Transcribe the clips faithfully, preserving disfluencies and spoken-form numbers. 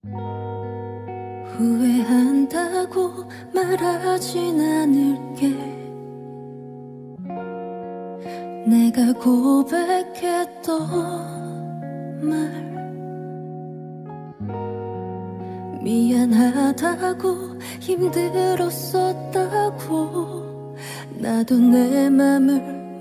후회한다고 말하진 않을게. 내가 고백했던 말 미안하다고 힘들었었다고 나도 내 맘을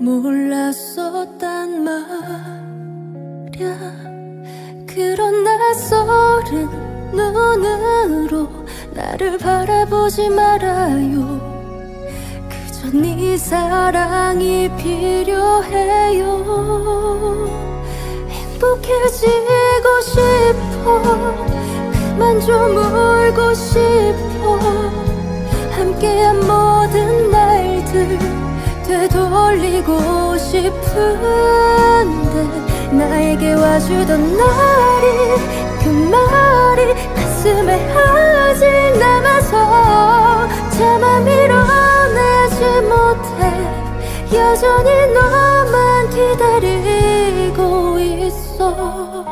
몰랐었단 말야. 그런 낯설은 눈으로 나를 바라보지 말아요. 그저 네 사랑이 필요해요. 행복해지고 싶어. 그만 좀 울고 싶어. 함께한 모든 날들 되돌리고 싶은데 나에게 와주던 날이 그 말이 가슴에 아직 남아서 차마 밀어내지 못해 여전히 너만 기다리고 있어.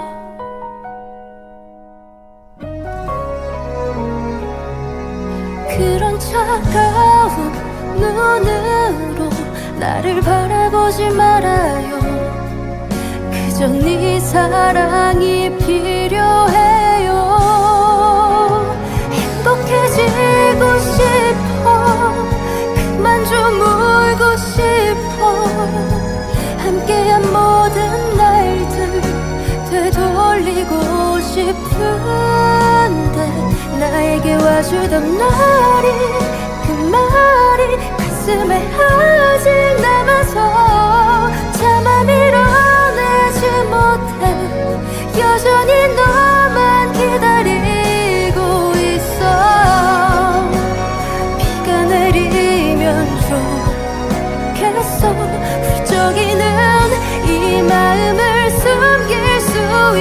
그런 차가운 눈으로 나를 바라보지 말아요. 그저 네 사랑이 필요해요. 행복해지고 싶어. 그만 좀 울고 싶어. 함께한 모든 날들 되돌리고 싶은데 나에게 와주던 날이 그 말이 가슴에 아직 남아서 차마 밀어내지 못해 여전히 너만 기다리고 있어. 비가 내리면 좋겠어. 훌쩍이는 이 마음을 숨길 수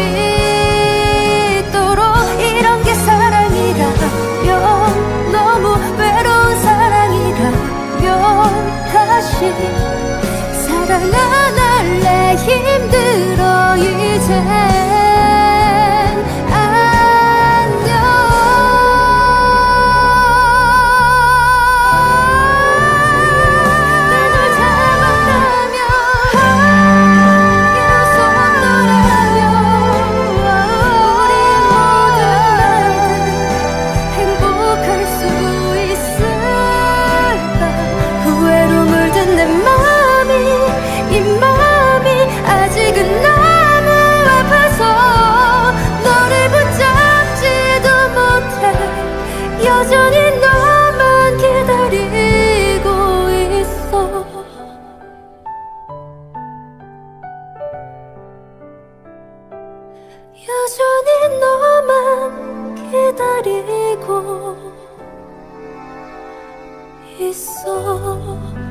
있도록. 이런 게 사랑이라면, 너무 외로운 사랑이라면 다시 사랑 안 할래. 힘들어 이젠. 안녕. 내 널 잡았다면 약속더라면 우리 모든 날들 행복할 수 있을까. 후회로 물든 내 맘이 이 맘이 아직은 너무 아파서 너를 붙잡지도 못해 여전히 너만 기다리고 있어. 여전히 너만 기다리고 있어.